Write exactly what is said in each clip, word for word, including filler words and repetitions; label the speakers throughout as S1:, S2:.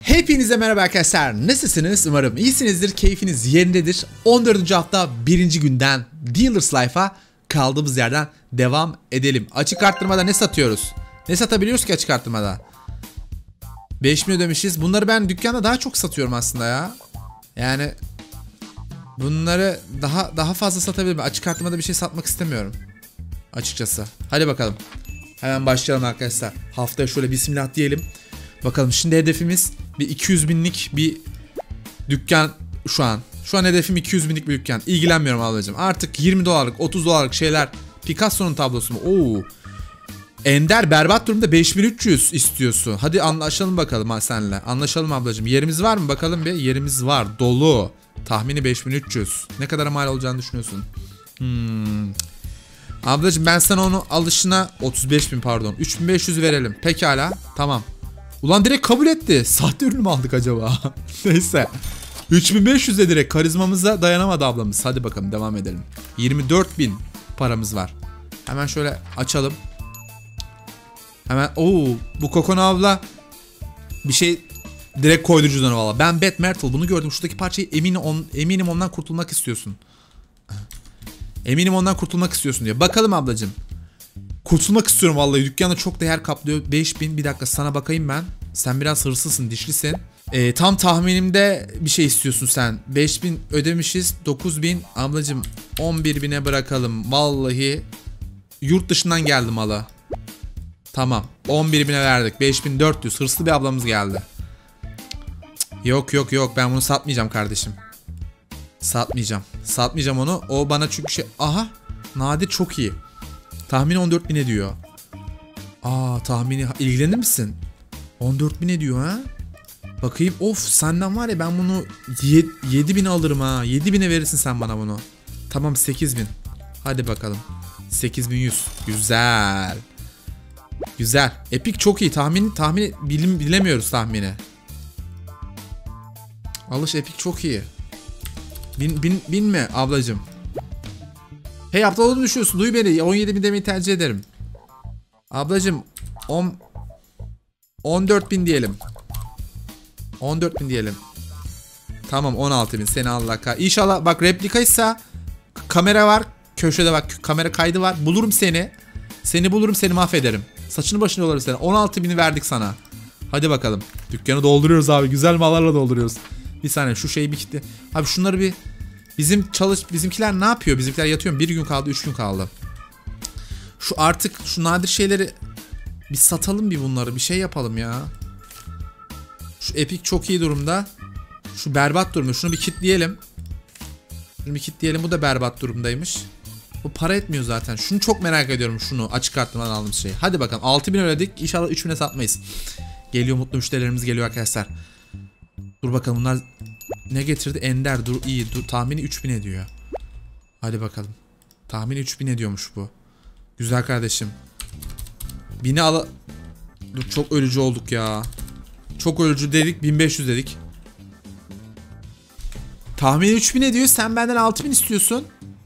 S1: Hepinize merhaba arkadaşlar. Nasılsınız? Umarım iyisinizdir. Keyfiniz yerindedir. on dördüncü hafta birinci günden Dealer's Life'a kaldığımız yerden devam edelim. Açık arttırmada ne satıyoruz? Ne satabiliyoruz ki açık arttırmada? beş bin ödemişiz. Bunları ben dükkanda daha çok satıyorum aslında ya. Yani bunları daha daha fazla satabilirim. Açık arttırmada bir şey satmak istemiyorum açıkçası. Hadi bakalım. Hemen başlayalım arkadaşlar. Haftaya şöyle bismillah diyelim. Bakalım şimdi hedefimiz bir iki yüz binlik bir dükkan şu an. Şu an hedefim iki yüz binlik bir dükkan. İlgilenmiyorum ablacığım. Artık yirmi dolarlık otuz dolarlık şeyler. Picasso'nun tablosu mu? Oo. Ender berbat durumda beş bin üç yüz istiyorsun. Hadi anlaşalım bakalım ha senle. Anlaşalım ablacığım. Yerimiz var mı? Bakalım bir. Yerimiz var. Dolu. Tahmini beş bin üç yüz. Ne kadar mal olacağını düşünüyorsun? Hmm. Ablacığım ben sana onu alışına otuz beş bin pardon. üç bin beş yüz verelim. Pekala. Tamam. Ulan direkt kabul etti. Sahte ürün mü aldık acaba? Neyse. üç bin beş yüze direkt karizmamıza dayanamadı ablamız. Hadi bakalım devam edelim. yirmi dört bin paramız var. Hemen şöyle açalım. Hemen ooo bu Kokona abla bir şey direkt koydu cüzdanı valla. Ben Beth Myrtle bunu gördüm. Şuradaki parçayı eminim, on, eminim ondan kurtulmak istiyorsun. Eminim ondan kurtulmak istiyorsun diyor. Bakalım ablacığım. Kurtulmak istiyorum vallahi. Dükkanda çok değer kaplıyor. beş bin. Bir dakika sana bakayım ben. Sen biraz hırslısın, dişlisin. Ee, tam tahminimde bir şey istiyorsun sen. beş bin ödemişiz. dokuz bin. Ablacığım on bir bine bırakalım. Vallahi yurt dışından geldi malı. Tamam. on bir bine verdik. beş bin dört yüz. Hırslı bir ablamız geldi. Cık, yok yok yok. Ben bunu satmayacağım kardeşim. Satmayacağım. Satmayacağım onu. O bana çünkü şey... Aha. Nadir çok iyi. Tahmini on dört bin ediyor. Aa tahmini ilgilenir misin? on dört bin ediyor ha? Bakayım of senden var ya ben bunu yedi bin alırım ha. yedi bine verirsin sen bana bunu. Tamam sekiz bin. Hadi bakalım. sekiz bin yüz. Güzel. Güzel. Epic çok iyi. Tahmin tahmin bilim bilemiyoruz tahmini. Alış Epic çok iyi. Bin, bin, binme ablacığım. Hey aptal düşüyorsun. Duy beni. on yedi bin demeyi tercih ederim. Ablacığım on, on dört bin diyelim. on dört bin diyelim. Tamam on altı bin. Seni Allah kah. İnşallah bak replikaysa kamera var. Köşede bak kamera kaydı var. Bulurum seni. Seni bulurum seni mahvederim. Saçını başını yolarım seni. on altı bini verdik sana. Hadi bakalım. Dükkanı dolduruyoruz abi. Güzel mallarla dolduruyoruz. Bir saniye şu şeyi bir kitle. Abi şunları bir bizim çalış bizimkiler ne yapıyor? Bizimkiler yatıyor mu? Bir gün kaldı, üç gün kaldı. Şu artık şu nadir şeyleri bir satalım bir bunları. Bir şey yapalım ya. Şu Epic çok iyi durumda. Şu berbat durumda. Şunu bir kitleyelim. Şunu bir kitleyelim. Bu da berbat durumdaymış. Bu para etmiyor zaten. Şunu çok merak ediyorum. Şunu açık arttırmadan aldığımız şeyi. Hadi bakalım. altı bin ödedik. İnşallah üç bine satmayız. Geliyor mutlu müşterilerimiz geliyor arkadaşlar. Dur bakalım bunlar ne getirdi? Ender dur iyi dur tahmini üç bin ediyor. Hadi bakalım. Tahmini üç bin ediyormuş bu. Güzel kardeşim. Bini al. Dur çok ölücü olduk ya. Çok ölücü dedik bin beş yüz dedik. Tahmini üç bin ediyor. Sen benden altı bin istiyorsun.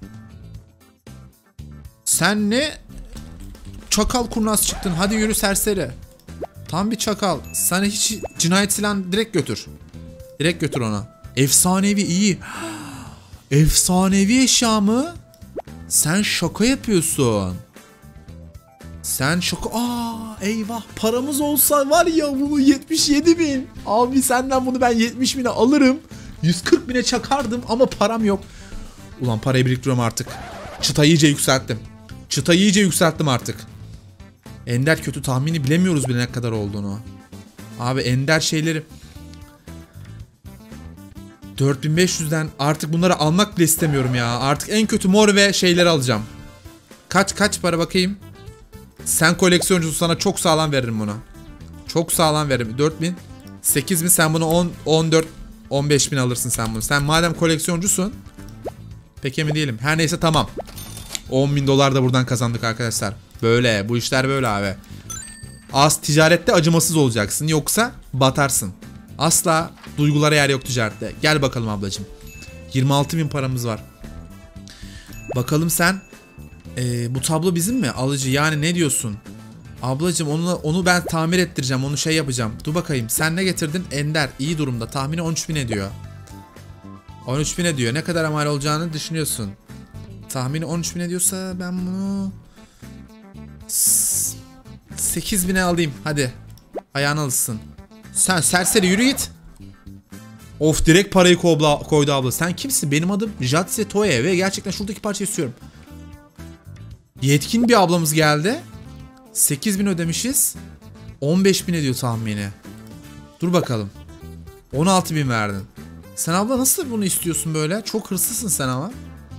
S1: Sen ne çakal kurnaz çıktın. Hadi yürü serseri. Tam bir çakal. Sana hiç cinayet silahını direkt götür. Direkt götür ona. Efsanevi iyi. Efsanevi eşya mı? Sen şaka yapıyorsun. Sen şaka... Aa, eyvah. Paramız olsa var ya bunu yetmiş yedi bin. Abi senden bunu ben yetmiş bine alırım. yüz kırk bine çakardım ama param yok. Ulan parayı biriktiriyorum artık. Çıtayı iyice yükselttim. Çıtayı iyice yükselttim artık. Ender kötü tahmini bilemiyoruz bile ne kadar olduğunu. Abi ender şeyleri... dört bin beş yüzden artık bunları almak bile istemiyorum ya. Artık en kötü mor ve şeyleri alacağım. Kaç kaç para bakayım. Sen koleksiyoncusun sana çok sağlam veririm bunu. Çok sağlam veririm. dört bin. sekiz bin sen bunu on, on dört, on beş bin alırsın sen bunu. Sen madem koleksiyoncusun. Pek emin değilim. Her neyse tamam. on bin dolar da buradan kazandık arkadaşlar. Böyle bu işler böyle abi. Az ticarette acımasız olacaksın. Yoksa batarsın. Asla duygulara yer yok ticarette. Gel bakalım ablacığım. yirmi altı bin paramız var. Bakalım sen. Ee, bu tablo bizim mi? Alıcı yani ne diyorsun? Ablacım onu onu ben tamir ettireceğim. Onu şey yapacağım. Dur bakayım. Sen ne getirdin? Ender. İyi durumda. Tahmini on üç bin ediyor. on üç bin ediyor. Ne kadar mal olacağını düşünüyorsun. Tahmini on üç bin ediyorsa ben bunu sekiz bine alayım. Hadi. Ayağına alışsın. Sen serseri yürü git. Of, direkt parayı koydu, koydu abla. Sen kimsin? Benim adım Jatse Toye ve gerçekten şuradaki parçayı istiyorum. Yetkin bir ablamız geldi. sekiz bin ödemişiz. on beş bin ediyor tahmini. Dur bakalım. on altı bin verdin. Sen abla nasıl bunu istiyorsun böyle? Çok hırslısın sen ama.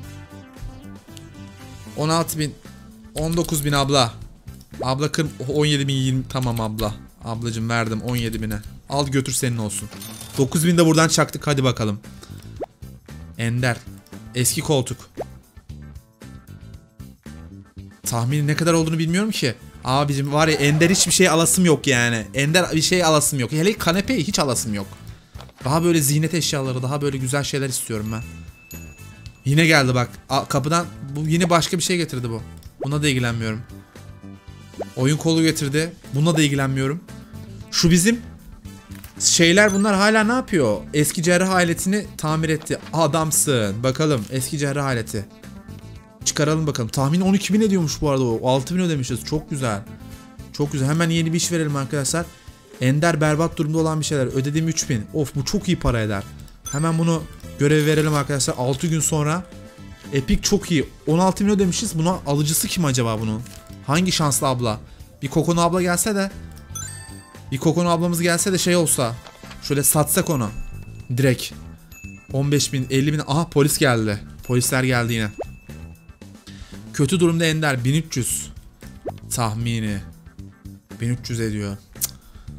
S1: on altı bin. on dokuz bin abla. Abla kır, on yedi bin yirmi. Tamam abla. Ablacım verdim on yedi bine. Al götür, senin olsun. dokuz bin de buradan çaktık, hadi bakalım. Ender. Eski koltuk. Tahmini ne kadar olduğunu bilmiyorum ki. Abicim var ya, Ender hiçbir şey alasım yok yani. Ender bir şey alasım yok. Hele kanepeyi hiç alasım yok. Daha böyle ziynet eşyaları, daha böyle güzel şeyler istiyorum ben. Yine geldi bak. A, kapıdan bu yine başka bir şey getirdi bu. Buna da ilgilenmiyorum. Oyun kolu getirdi. Buna da ilgilenmiyorum. Şu bizim şeyler, bunlar hala ne yapıyor? Eski cerrah aletini tamir etti. Adamsın. Bakalım eski cerrah aleti. Çıkaralım bakalım. Tahmin on iki bin ediyormuş bu arada o. altı bin ödemişiz. Çok güzel. Çok güzel. Hemen yeni bir iş verelim arkadaşlar. Ender berbat durumda olan bir şeyler. Ödediğim üç bin. Of, bu çok iyi para eder. Hemen bunu görev verelim arkadaşlar. altı gün sonra. Epic çok iyi. on altı bin ödemişiz. Buna alıcısı kim acaba bunun? Hangi şanslı abla? Bir Kokonu abla gelse de. Bir Kokonu ablamız gelse de şey olsa. Şöyle satsak onu. Direkt. on beş bin, elli bin. Aha, polis geldi. Polisler geldi yine. Kötü durumda Ender. bin üç yüz. Tahmini. bin üç yüz ediyor. Cık.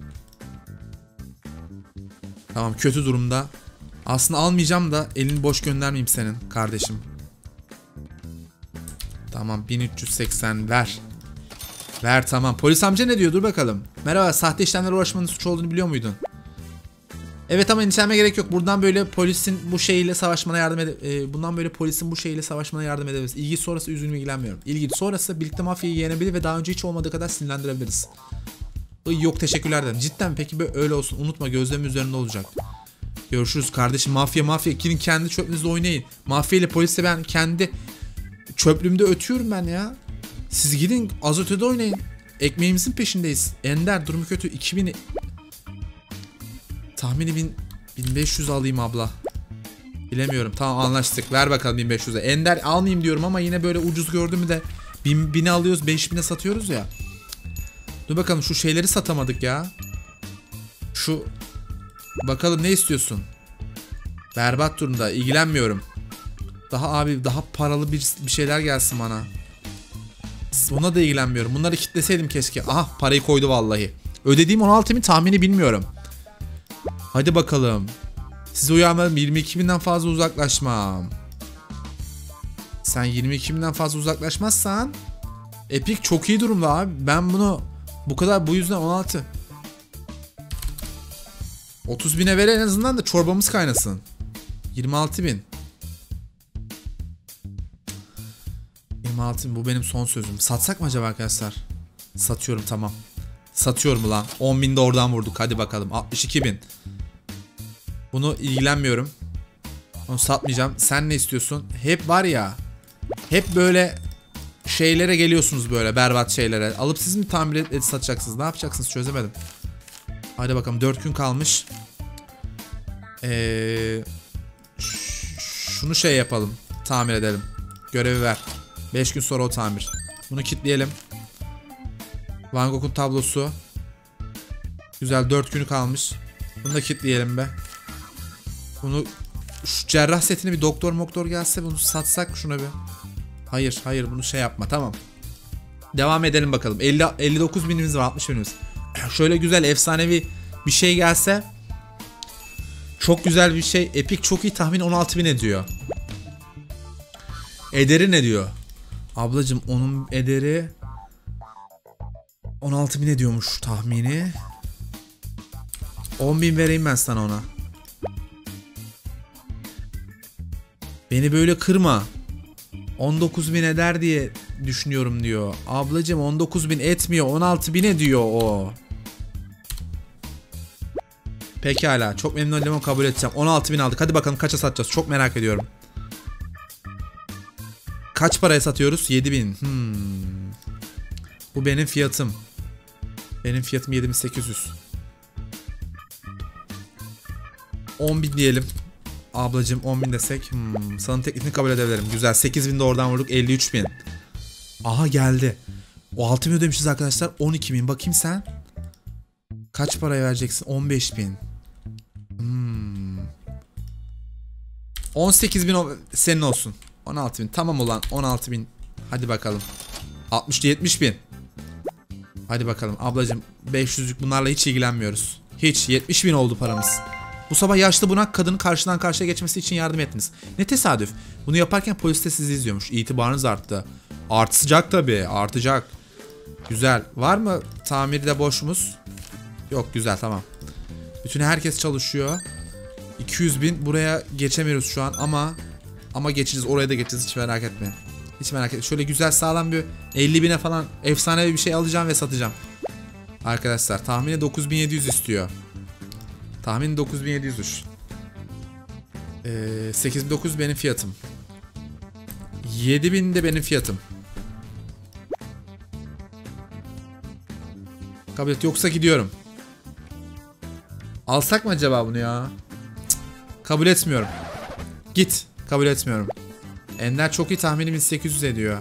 S1: Tamam, kötü durumda. Aslında almayacağım da elini boş göndermeyeyim senin kardeşim. Tamam, bin üç yüz seksen ver. Ver, tamam. Polis amca ne diyor? Dur bakalım. Merhaba, sahte işlemlerle uğraşmanın suç olduğunu biliyor muydun? Evet, ama endişelenmeye gerek yok. Buradan böyle polisin bu şeyiyle savaşmana yardım ede e, bundan böyle polisin bu şeyiyle savaşmana yardım edebiliriz. İlgi sonrası üzülme, ilgilenmiyorum. İlgi sonrası birlikte mafyayı yenebilir ve daha önce hiç olmadığı kadar sinirlendirebiliriz. Iy, yok teşekkürler dedim. Cidden peki, böyle öyle olsun. Unutma, gözlem üzerinde olacak. Görüşürüz kardeşim. Mafya mafya. Gidin kendi çöplüğünüzde oynayın. Mafya ile polisle ben kendi çöplüğümde ötüyorum ben ya. Siz gidin az ötede oynayın. Ekmeğimizin peşindeyiz. Ender durumu kötü. iki bin tahmini bin, bin beş yüz alayım abla. Bilemiyorum. Tamam, anlaştık. Ver bakalım bin beş yüze. Ender almayayım diyorum ama yine böyle ucuz gördüm de bin, bini alıyoruz, beş bine satıyoruz ya. Dur bakalım, şu şeyleri satamadık ya. Şu bakalım ne istiyorsun? Berbat durumda. İlgilenmiyorum. Daha abi daha paralı bir, bir şeyler gelsin bana. Buna da ilgilenmiyorum. Bunları kitleseydim keşke. Aha, parayı koydu vallahi. Ödediğim on altı bin tahmini bilmiyorum. Hadi bakalım. Size uyarmadım. yirmi iki binden fazla uzaklaşmam. Sen yirmi iki binden fazla uzaklaşmazsan Epic çok iyi durumda abi. Ben bunu bu kadar, bu yüzden on altı. otuz bine ver en azından da çorbamız kaynasın. yirmi altı bin. yirmi altı bin, bu benim son sözüm. Satsak mı acaba arkadaşlar? Satıyorum, tamam. Satıyorum lan. on bin de oradan vurduk. Hadi bakalım. altmış iki bin. Bunu ilgilenmiyorum. Onu satmayacağım. Sen ne istiyorsun? Hep var ya. Hep böyle şeylere geliyorsunuz, böyle berbat şeylere. Alıp siz mi tamir et satacaksınız? Ne yapacaksınız? Çözemedim. Hadi bakalım, dört gün kalmış. Ee, şunu şey yapalım. Tamir edelim. Görevi ver. beş gün sonra o tamir. Bunu kilitleyelim. Van Gogh'un tablosu. Güzel, dört günü kalmış. Bunu da kilitleyelim be. Bunu, şu cerrah setini bir doktor moktor gelse bunu satsak şuna bir. Hayır hayır, bunu şey yapma, tamam. Devam edelim bakalım. elli, elli dokuz binimiz var, altmış binimiz. Şöyle güzel efsanevi bir şey gelse. Çok güzel bir şey. Epic çok iyi, tahmin on altı bin ediyor. Ederi ne diyor? Ablacım onun ederi on altı bin ediyormuş tahmini. on bin vereyim ben sana ona. Beni böyle kırma. on dokuz bin eder diye düşünüyorum diyor. Ablacım on dokuz bin etmiyor. on altı bin ediyor o. Pekala. Çok memnun oldum, kabul edeceğim. on altı bin aldık. Hadi bakalım kaça satacağız? Çok merak ediyorum. Kaç paraya satıyoruz? yedi bin. Hmm. Bu benim fiyatım. Benim fiyatım yedi bin sekiz yüz. on bin diyelim. Ablacım on bin desek. Hmm. Sana teklifini kabul edebilirim. Güzel. sekiz bin de oradan vurduk. elli üç bin. Aha geldi. O altı bin ödemişiz arkadaşlar. on iki bin. Bakayım sen. Kaç paraya vereceksin? on beş bin. Hmm. on sekiz bin senin olsun. on altı bin. Tamam ulan. on altı bin. Hadi bakalım. altmış yetmiş bin. Hadi bakalım. Ablacım beş yüzlük bunlarla hiç ilgilenmiyoruz. Hiç. yetmiş bin oldu paramız. Bu sabah yaşlı bunak kadının karşıdan karşıya geçmesi için yardım ettiniz. Ne tesadüf. Bunu yaparken polis de sizi izliyormuş. İtibarınız arttı. Artacak tabii. Artacak. Güzel. Var mı tamirde boşumuz? Yok, güzel, tamam. Bütün herkes çalışıyor. iki yüz bin buraya geçemiyoruz şu an ama ama geçeceğiz, oraya da geçeceğiz, hiç merak etme. Hiç merak etme. Şöyle güzel sağlam bir elli bine falan efsanevi bir şey alacağım ve satacağım. Arkadaşlar tahmini dokuz bin yedi yüz istiyor. Tahmini dokuz bin yedi yüzmüş. Ee, sekiz bin dokuz yüz benim fiyatım. yedi bin de benim fiyatım. Kabul et, yoksa gidiyorum. Alsak mı acaba bunu ya? Cık, kabul etmiyorum. Git. Kabul etmiyorum. Ender çok iyi, tahmini bin sekiz yüz ediyor.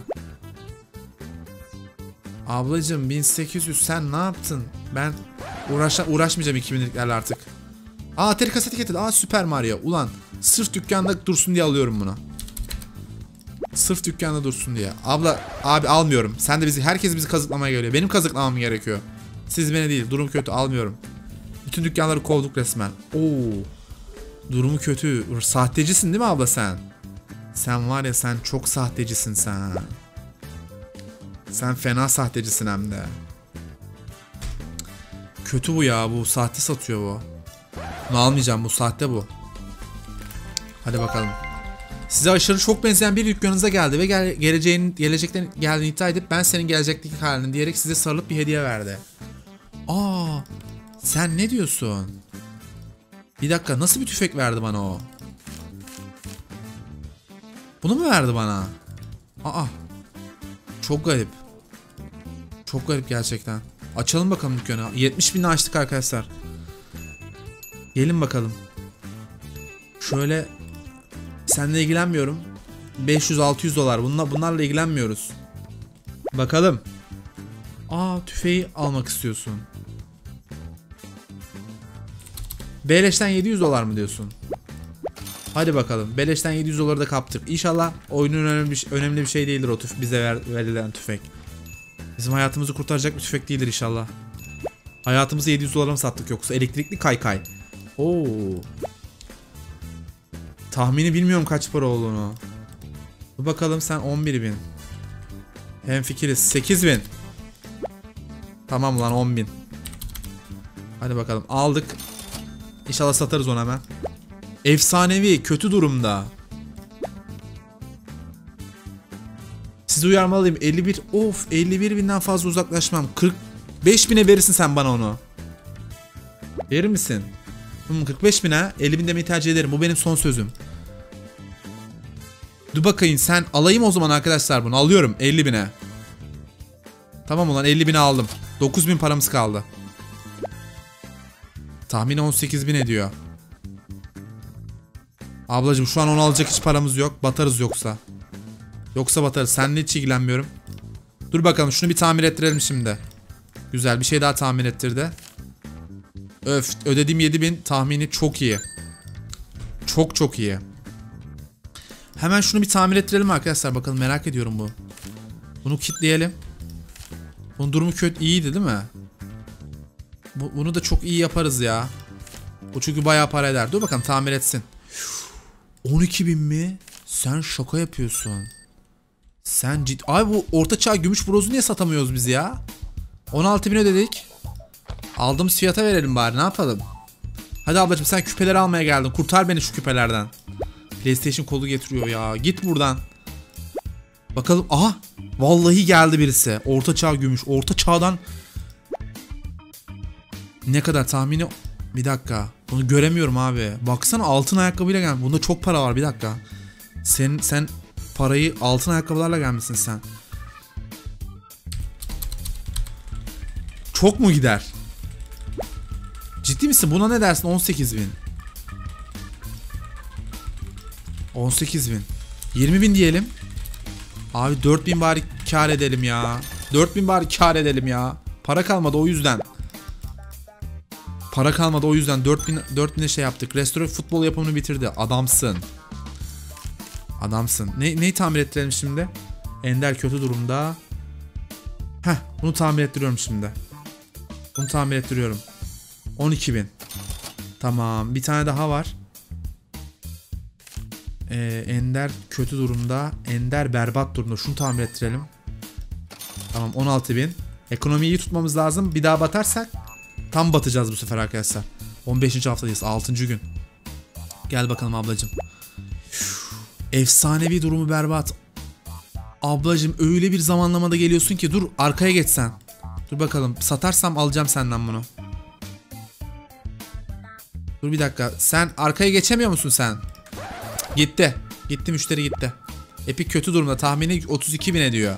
S1: Ablacım bin sekiz yüz, sen ne yaptın? Ben uğraş uğraşmayacağım iki binliklerle artık. Aa, Atari kaseti getirdi. Aa, Super Mario. Ulan sırf dükkanda dursun diye alıyorum bunu. Sırf dükkanda dursun diye. Abla, abi almıyorum. Sen de bizi, herkes bizi kazıklamaya geliyor. Benim kazıklamam gerekiyor. Siz beni değil. Durum kötü, almıyorum. Bütün dükkanları kovduk resmen. Oo. Durumu kötü. Sahtecisin değil mi abla sen? Sen var ya, sen çok sahtecisin sen. Sen fena sahtecisin hem de. Kötü bu ya, bu sahte satıyor bu. Bunu almayacağım, bu sahte bu. Hadi bakalım. Size aşırı çok benzeyen bir dükkanınıza geldi ve gel geleceğin gelecekten geldiğini iddia edip ben senin gelecekteki halini diyerek size sarılıp bir hediye verdi. Aa, sen ne diyorsun? Bir dakika, nasıl bir tüfek verdi bana o? Bunu mu verdi bana? Aa, çok garip. Çok garip gerçekten. Açalım bakalım dükkanı. yetmiş binle açtık arkadaşlar. Gelin bakalım. Şöyle, seninle ilgilenmiyorum. beş yüz altı yüz dolar. Bunlar, bunlarla ilgilenmiyoruz. Bakalım. Aa, tüfeği almak istiyorsun. Beleşten yedi yüz dolar mı diyorsun? Hadi bakalım. Beleşten yedi yüz doları da kaptık. İnşallah oyunun önemli bir, şey, önemli bir şey değildir o tüf bize ver, verilen tüfek. Bizim hayatımızı kurtaracak bir tüfek değildir inşallah. Hayatımızı yedi yüz dolara mı sattık yoksa? Elektrikli kaykay. Oo. Tahmini bilmiyorum kaç para olduğunu. Dur bakalım, sen on bir bin. Hemfikiriz. sekiz bin. Tamam lan, on bin. Hadi bakalım, aldık. İnşallah satarız onu hemen. Efsanevi, kötü durumda. Sizi uyarmalıyım. elli bir, of, elli bir binden fazla uzaklaşmam. kırk beş bine verirsin sen bana onu. Verir misin? Hmm, kırk beş bine elli bin demeyi tercih ederim. Bu benim son sözüm. Dur bakayım, sen alayım o zaman arkadaşlar bunu. Alıyorum elli bine. Tamam ulan, elli bine aldım. dokuz bin paramız kaldı. Tahmini on sekiz bin ediyor. Ablacım şu an onu alacak hiç paramız yok. Batarız yoksa. Yoksa batarız. Seninle hiç ilgilenmiyorum. Dur bakalım, şunu bir tamir ettirelim şimdi. Güzel, bir şey daha tamir ettirdi. Öf, ödediğim yedi bin tahmini çok iyi. Çok çok iyi. Hemen şunu bir tamir ettirelim arkadaşlar. Bakalım, merak ediyorum bu. Bunu kilitleyelim. Bunun durumu kötü, iyiydi değil mi? Bu, bunu da çok iyi yaparız ya. Bu çünkü bayağı para eder. Dur bakalım, tamir etsin. on iki bin mi? Sen şaka yapıyorsun. Sen ciddi... Ay, bu ortaçağ gümüş brozu niye satamıyoruz biz ya? on altı bin ödedik. Aldığımız fiyata verelim bari, ne yapalım? Hadi ablacığım, sen küpeleri almaya geldin. Kurtar beni şu küpelerden. PlayStation kolu getiriyor ya. Git buradan. Bakalım. Aha. Vallahi geldi birisi. Orta çağ gümüş. Orta çağdan ne kadar tahmini? Bir dakika. Bunu göremiyorum abi. Baksana altın ayakkabıyla gelmiş. Bunda çok para var, bir dakika. Sen sen parayı altın ayakkabılarla gelmişsin sen. Çok mu gider? Ciddi misin? Buna ne dersin? on sekiz bin. on sekiz bin. yirmi bin diyelim. Abi dört bin bari kar edelim ya. dört bin bari kar edelim ya. Para kalmadı o yüzden. Para kalmadı o yüzden dört bin dört bine şey yaptık. Restore futbol yapımını bitirdi. Adamsın. Adamsın. Ne, neyi tamir ettirelim şimdi? Ender kötü durumda. Heh, bunu tamir ettiriyorum şimdi. Bunu tamir ettiriyorum. on iki bin. Tamam, bir tane daha var. Ee, Ender kötü durumda. Ender berbat durumda. Şunu tamir ettirelim. Tamam, on altı bin. Ekonomiyi iyi tutmamız lazım. Bir daha batarsak tam batacağız bu sefer arkadaşlar. on beşinci haftadayız. altıncı gün. Gel bakalım ablacığım. Efsanevi durumu berbat. Ablacığım öyle bir zamanlamada geliyorsun ki, dur arkaya geçsen. Dur bakalım, satarsam alacağım senden bunu. Dur bir dakika, sen arkaya geçemiyor musun sen? Gitti. Gitti, müşteri gitti. Epic kötü durumda, tahmini otuz iki bin ediyor.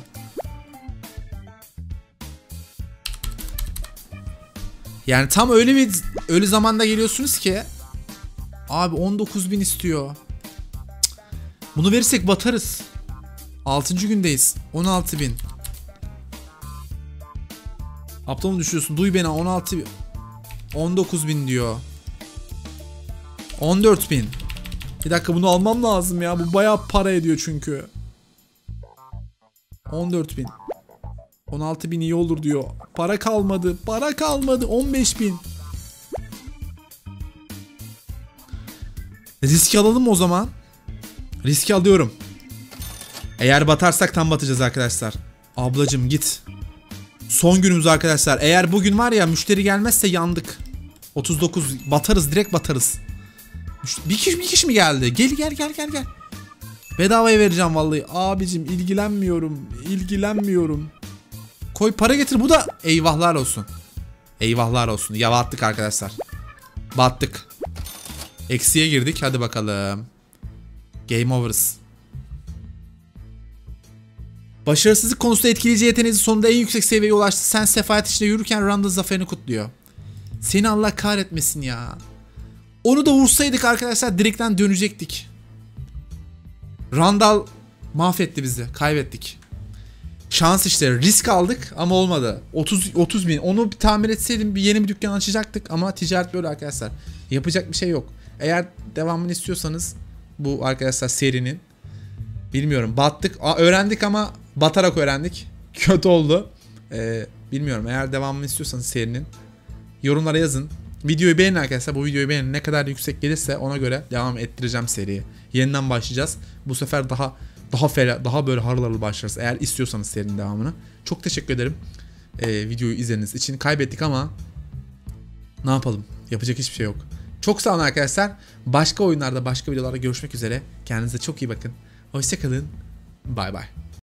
S1: Yani tam öyle bir öyle zamanda geliyorsunuz ki. Abi on dokuz bin istiyor. Bunu verirsek batarız. altıncı gündeyiz. on altı bin. Aptal mı düşüyorsun? Duy beni, on altı bin. on dokuz bin diyor. on dört bin. Bir dakika, bunu almam lazım ya. Bu bayağı para ediyor çünkü. on dört bin. on altı bin iyi olur diyor. Para kalmadı. Para kalmadı. on beş bin. Risk alalım o zaman. Riski alıyorum. Eğer batarsak tam batacağız arkadaşlar. Ablacım git. Son günümüz arkadaşlar. Eğer bugün var ya müşteri gelmezse yandık. otuz dokuz batarız, direkt batarız. Bir kişi, bir kişi mi geldi? Gel gel gel gel gel. Bedavaya vereceğim vallahi. Abicim ilgilenmiyorum. İlgilenmiyorum. Koy para getir, bu da eyvahlar olsun. Eyvahlar olsun. Ya battık arkadaşlar. Battık. Eksiye girdik. Hadi bakalım. Game overs. Başarısızlık konusunda etkileyici yeteneğiniz sonunda en yüksek seviyeye ulaştı. Sen sefalet içinde yürürken Randall zaferini kutluyor. Seni Allah kahretmesin ya. Onu da vursaydık arkadaşlar direkten dönecektik. Randall mahvetti bizi. Kaybettik. Şans işte. Risk aldık ama olmadı. otuz otuz bin. Onu bir tamir etseydim bir yeni bir dükkan açacaktık ama ticaret böyle arkadaşlar. Yapacak bir şey yok. Eğer devamını istiyorsanız bu arkadaşlar serinin, bilmiyorum, battık. Aa, öğrendik ama batarak öğrendik. Kötü oldu. Ee, bilmiyorum, eğer devamını istiyorsanız serinin yorumlara yazın. Videoyu beğenin arkadaşlar. Bu videoyu beğenin. Ne kadar yüksek gelirse ona göre devam ettireceğim seriyi. Yeniden başlayacağız. Bu sefer daha daha ferah, daha böyle harıl harıl başlarız. Eğer istiyorsanız serinin devamını. Çok teşekkür ederim. Ee, videoyu izlediğiniz için. Kaybettik ama ne yapalım? Yapacak hiçbir şey yok. Çok sağ olun arkadaşlar. Başka oyunlarda, başka videolarda görüşmek üzere. Kendinize çok iyi bakın. Hoşça kalın. Bay bay.